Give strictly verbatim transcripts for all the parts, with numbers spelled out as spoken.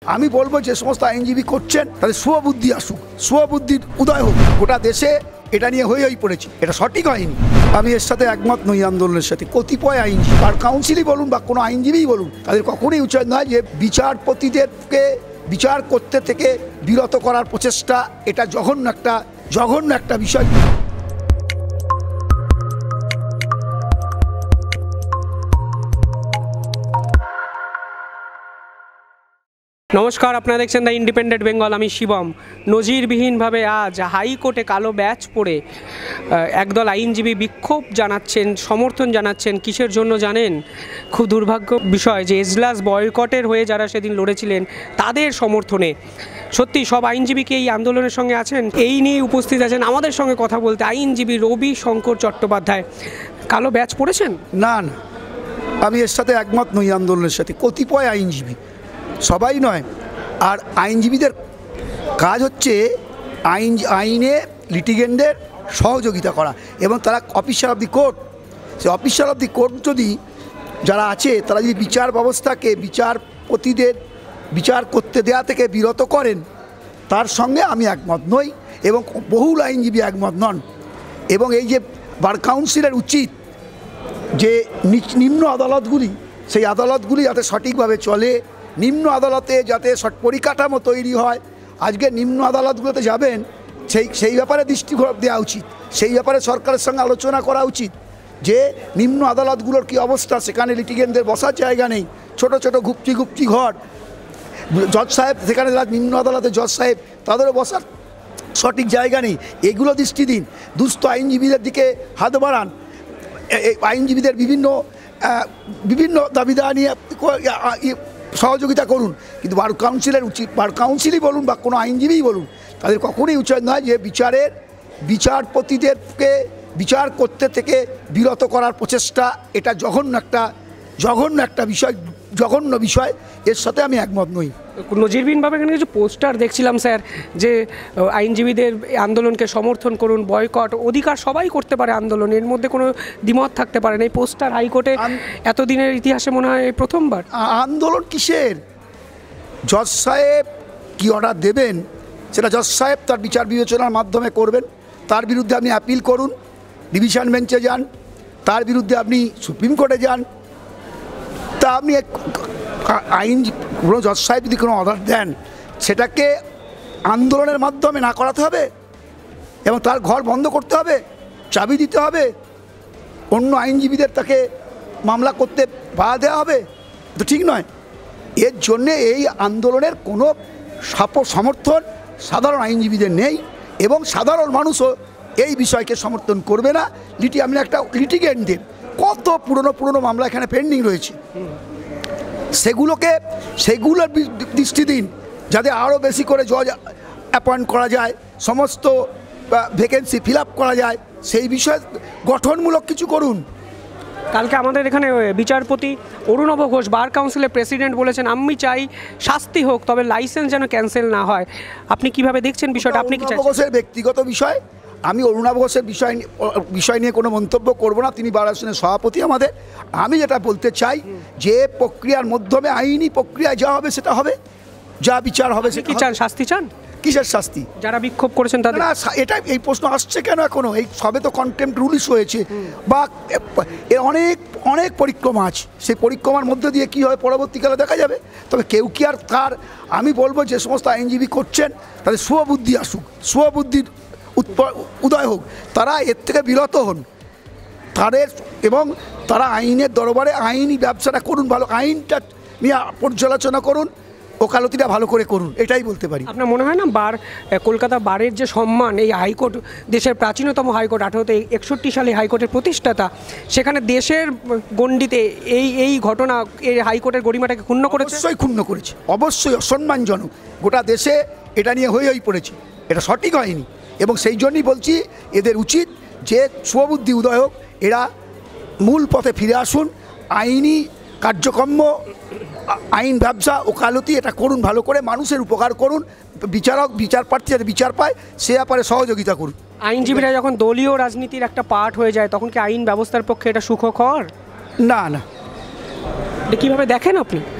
আমি বলবো যে সমস্ত আইনজীবী করছেন তাদের শুভবুদ্ধি আসুক, শুভবুদ্ধির উদয় হোক। গোটা দেশে এটা নিয়ে হয়ে হয়ে পড়েছে, এটা সঠিক হয়নি। আমি এর সাথে একমত নই। আন্দোলনের সাথে কতিপয় আইনজীবী আর কাউন্সিলই বলুন বা কোনো আইনজীবীই বলুন, তাদের কখনোই উচিত নয় যে বিচারপতিদেরকে বিচার করতে থেকে বিরত করার প্রচেষ্টা। এটা জঘন্য একটা জঘন্য একটা বিষয়। নমস্কার, আপনারা দেখছেন দ্য ইন্ডিপেন্ডেন্ট বেঙ্গল। আমি শিবম। নজিরবিহীনভাবে আজ হাইকোর্টে কালো ব্যাচ পরে একদল আইনজীবী বিক্ষোভ জানাচ্ছেন, সমর্থন জানাচ্ছেন। কিসের জন্য জানেন? খুব দুর্ভাগ্য বিষয় যে এজলাস বয়কটের হয়ে যারা সেদিন লড়েছিলেন তাদের সমর্থনে। সত্যি সব আইনজীবী কি এই আন্দোলনের সঙ্গে আছেন? এই নিয়ে উপস্থিত আছেন আমাদের সঙ্গে কথা বলতে আইনজীবী রবি শঙ্কর চট্টোপাধ্যায়। কালো ব্যাচ পড়েছেন? না না, আমি এর সাথে একমত নই। আন্দোলনের সাথে কতিপয় আইনজীবী, সবাই নয়। আর আইনজীবীদের কাজ হচ্ছে আইন আইনে লিটিগেন্টদের সহযোগিতা করা, এবং তারা অফিসার অফ দি কোর্ট। সে অফিসার অফ দি কোর্ট যদি যারা আছে তারা যদি বিচার ব্যবস্থাকে বিচারপতিদের বিচার করতে দেওয়া থেকে বিরত করেন, তার সঙ্গে আমি একমত নই এবং বহুল আইনজীবী একমত নন। এবং এই যে বার কাউন্সিলের উচিত যে নিম্ন আদালতগুলি, সেই আদালতগুলি যাতে সঠিকভাবে চলে, নিম্ন আদালতে যাতে পরিকাঠামো তৈরি হয়। আজকে নিম্ন আদালতগুলোতে যাবেন, সেই সেই ব্যাপারে দৃষ্টি দেওয়া উচিত। সেই ব্যাপারে সরকারের সঙ্গে আলোচনা করা উচিত যে নিম্ন আদালতগুলোর কী অবস্থা। সেখানে লিটিগেন্টদের বসার জায়গা নেই, ছোট ছোট গুপ্তি গুপ্তি ঘর। জজ সাহেব সেখানে নিম্ন আদালতে জজ সাহেব তাদেরও বসার সঠিক জায়গা নেই। এগুলো দৃষ্টি দিন। দুস্থ আইনজীবীদের দিকে হাত বাড়ান। আইনজীবীদের বিভিন্ন বিভিন্ন দাবিদাওয়া নিয়ে সহযোগিতা করুন। কিন্তু বার কাউন্সিলের উচিত, বার কাউন্সিলই বলুন বা কোনো আইনজীবীই বলুন, তাদের কখনোই উচিত নয় যে বিচারের বিচারপতিদেরকে বিচার করতে থেকে বিরত করার প্রচেষ্টা। এটা জঘন্য একটা জঘন্য একটা বিষয়, জঘন্য বিষয়। এর সাথে আমি একমত নই। নজিরবিহীনভাবে এখানে কিছু পোস্টার দেখছিলাম স্যার, যে আইনজীবীদের আন্দোলনকে সমর্থন করুন, বয়কট অধিকার সবাই করতে পারে আন্দোলন, এর মধ্যে কোনো দ্বিমত থাকতে পারে না। এই পোস্টার হাইকোর্টে এতদিনের ইতিহাসে মনে হয় প্রথমবার। আন্দোলন কিসের? জজ সাহেব কি অর্ডার দেবেন সেটা জজ সাহেব তার বিচার বিবেচনার মাধ্যমে করবেন। তার বিরুদ্ধে আপনি অ্যাপিল করুন, ডিভিশন বেঞ্চে যান, তার বিরুদ্ধে আপনি সুপ্রিম কোর্টে যান। তা আপনি আইন কোনো জজ সাহেব যদি কোনো অর্ডার দেন, সেটাকে আন্দোলনের মাধ্যমে না করাতে হবে এবং তার ঘর বন্ধ করতে হবে, চাবি দিতে হবে, অন্য আইনজীবীদের তাকে মামলা করতে বাধা দেওয়া হবে, তো ঠিক নয়। এর জন্যে এই আন্দোলনের কোনো সমর্থন সাধারণ আইনজীবীদের নেই এবং সাধারণ মানুষও এই বিষয়কে সমর্থন করবে না। লিটি আমি একটা লিটিগেন্টদের কত পুরনো পুরনো মামলা এখানে পেন্ডিং রয়েছে, সেগুলোকে সেগুলোর দৃষ্টি দিন যাতে আরও বেশি করে জজ অ্যাপয়েন্ট করা যায়, সমস্ত ভ্যাকেন্সি ফিল আপ করা যায়, সেই বিষয়ে গঠনমূলক কিছু করুন। কালকে আমাদের এখানে বিচারপতি অরুণাভ ঘোষ বার কাউন্সিলের প্রেসিডেন্ট বলেছেন, আমি চাই শাস্তি হোক, তবে লাইসেন্স যেন ক্যান্সেল না হয়। আপনি কিভাবে দেখছেন বিষয়টা? আপনি কি চাইছেন? অরুণাভ ঘোষের ব্যক্তিগত বিষয়, আমি অরুণাভ ঘোষের বিষয় বিষয় নিয়ে কোনো মন্তব্য করব না। তিনি বার আসনের সভাপতি আমাদের। আমি যেটা বলতে চাই যে প্রক্রিয়ার মাধ্যমে আইনি প্রক্রিয়ায় যা হবে সেটা হবে, যা বিচার হবে সেটা। কি চান? শাস্তি চান? কিসের শাস্তি? যারা বিক্ষোভ করেছেন তাদের? না, এটা এই প্রশ্ন আসছে কেন এখনো? এই সবে তো কন্টেম্পট রুলিশ হয়েছে, বা এর অনেক অনেক পরিক্রমা আছে। সেই পরিক্রমার মধ্যে দিয়ে কী হয় পরবর্তীকালে দেখা যাবে। তবে কেউ কি আর তার, আমি বলবো যে সমস্ত আইনজীবী করছেন তাদের শুভবুদ্ধি আসুক, শুভবুদ্ধির উদয় হোক, তারা এর থেকে বিরত হন তাদের, এবং তারা আইনের দরবারে আইনি ব্যবসাটা করুন, ভালো আইনটা নিয়ে পর্যালোচনা করুন, ওকালতিটা ভালো করে করুন, এটাই বলতে পারি। আপনার মনে হয় না বার কলকাতা বারের যে সম্মান, এই হাইকোর্ট দেশের প্রাচীনতম হাইকোর্ট, আঠারোশো একষট্টি সালে হাইকোর্টের প্রতিষ্ঠাতা, সেখানে দেশের গণ্ডিতে এই এই ঘটনা এই হাইকোর্টের গরিমাটাকে ক্ষুণ্ণ করেছে? অবশ্যই ক্ষুণ্ণ করেছে, অবশ্যই অসম্মানজনক। গোটা দেশে এটা নিয়ে হয়ে হয়ে পড়েছে, এটা সঠিক হয়নি। এবং সেই জন্যই বলছি এদের উচিত যে শুভবুদ্ধি উদয় হোক, এরা মূল পথে ফিরে আসুন, আইনি কার্যক্রম, আইন ব্যবসা, ওকালতি এটা করুন ভালো করে, মানুষের উপকার করুন, বিচারক বিচার প্রার্থী যাতে বিচার পায় সে ব্যাপারে সহযোগিতা করুন। আইনজীবীরা যখন দলীয় রাজনীতির একটা পার্ট হয়ে যায়, তখন কি আইন ব্যবস্থার পক্ষে এটা সুখকর? না না। কীভাবে দেখেন আপনি?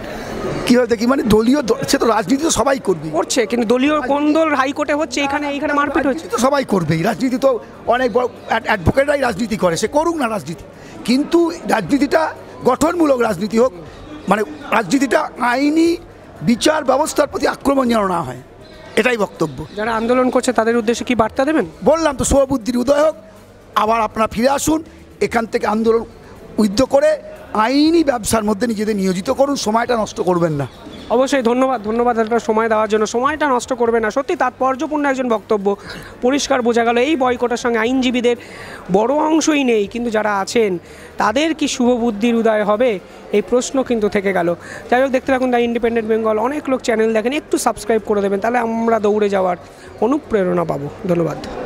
কীভাবে দেখি মানে দলীয় দ- সে তো রাজনীতি তো সবাই করবে, করছে, কিন্তু দলীয় কোন দল হাইকোর্টে হচ্ছে, এখানে এইখানে মারপিট হচ্ছে। রাজনীতি তো সবাই করবেই, রাজনীতি তো অনেক বড় অ্যাডভোকেটরাই রাজনীতি করে, সে করুক না রাজনীতি, কিন্তু রাজনীতিটা গঠনমূলক রাজনীতি হোক, মানে রাজনীতিটা আইনি বিচার ব্যবস্থার প্রতি আক্রমণ যেন না হয়, এটাই বক্তব্য। যারা আন্দোলন করছে তাদের উদ্দেশ্যে কি বার্তা দেবেন? বললাম তো, শুভবুদ্ধির উদয় হোক, আবার আপনারা ফিরে আসুন, এখান থেকে আন্দোলন উদ্ধ করে আইনি ব্যবসার মধ্যে নিজেদের নিয়োজিত করুন, সময়টা নষ্ট করবেন না। অবশ্যই ধন্যবাদ, ধন্যবাদ একটা সময় দেওয়ার জন্য। সময়টা নষ্ট করবে না, সত্যি তাৎপর্যপূর্ণ একজন বক্তব্য। পরিষ্কার বোঝা গেল এই বয়কটের সঙ্গে আইনজীবীদের বড় অংশই নেই, কিন্তু যারা আছেন তাদের কি শুভবুদ্ধির উদয় হবে, এই প্রশ্ন কিন্তু থেকে গেল। যাই হোক, দেখতে থাকুন দ্য ইন্ডিপেন্ডেন্ট বেঙ্গল। অনেক লোক চ্যানেল দেখেন, একটু সাবস্ক্রাইব করে দেবেন, তাহলে আমরা দৌড়ে যাওয়ার অনুপ্রেরণা পাবো। ধন্যবাদ।